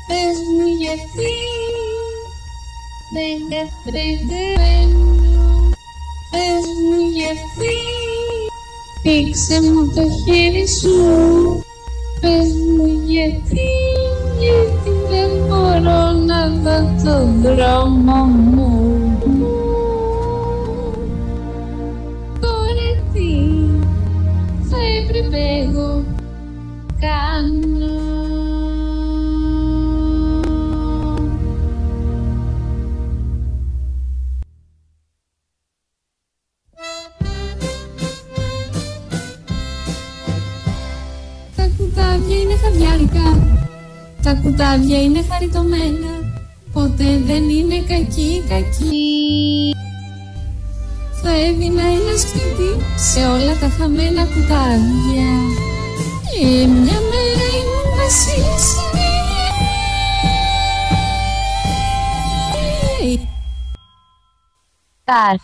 Πες μου γιατί δεν καταλαβαίνω. Πες μου γιατί πήξε μου το χέρι σου. Πες μου γιατί δεν μπορώ να δω τον δρόμο μου. Τώρα τι θα έπρεπε εγώ κάνω. Τα κουτάβια είναι χαβιάρικα, τα κουτάβια είναι χαριτωμένα, ποτέ δεν είναι κακή. Θα έδινα ένα σπίτι σε όλα τα χαμένα κουτάβια και μια μέρα ήμουν βασίλισσα. Καρφ.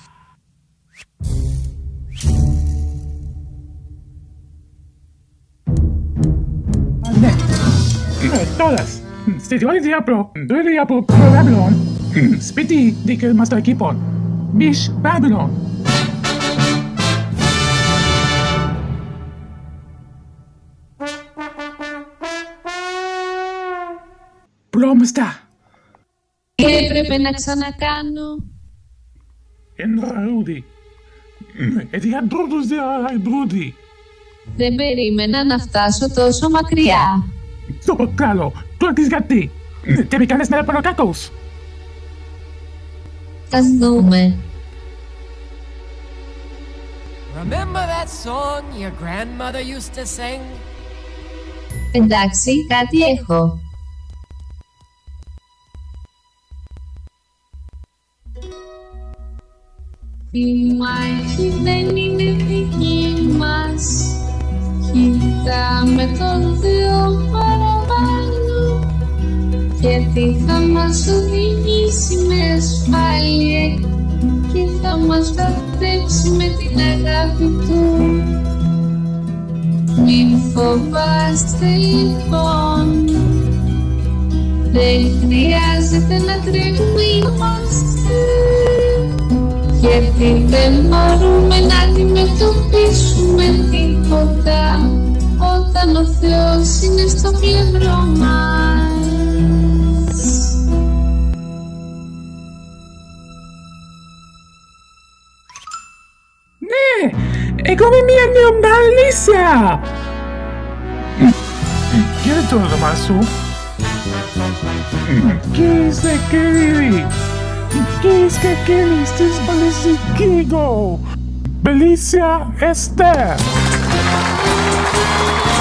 Ναι. Todas. Στρατιώτη διάπρο. Δούλοι από Babylon. Σπίτι δίκαιο μας το εκείπων. Μης Babylon. Πλόμστα. Τι έπρεπε να ξανακάνω. Ενραούδι. Διαντρούδους διαντρούδι. Δεν περίμενα να φτάσω τόσο μακριά. Στο καλό. Τώρα τις γιατί. Και μη κάνεις μέρα κακός. Ας δούμε. Remember that song your grandmother used to sing? Εντάξει, κάτι έχω. Η μάχη δεν είναι δική μας. Κοιτάμε τον Θεό παραπάνω, γιατί θα μας οδηγήσει με ασφάλεια και θα μας βαφτέψει με την αγάπη του. Μην φοβάστε λοιπόν, δεν χρειάζεται να τρεμούμαστε, γιατί δεν μπορούμε να αντιμετωπίσουμε τίποτα όταν ο Θεός είναι στο πλευρό μας. Ναι, εγώ είμαι μια νεομαλίσια. Ποιο είναι το όνομα σου? Κοίσε κύριοι. Κοίσε κύριοι στις Μπαλισσικίγο. Μπελίσια Esther.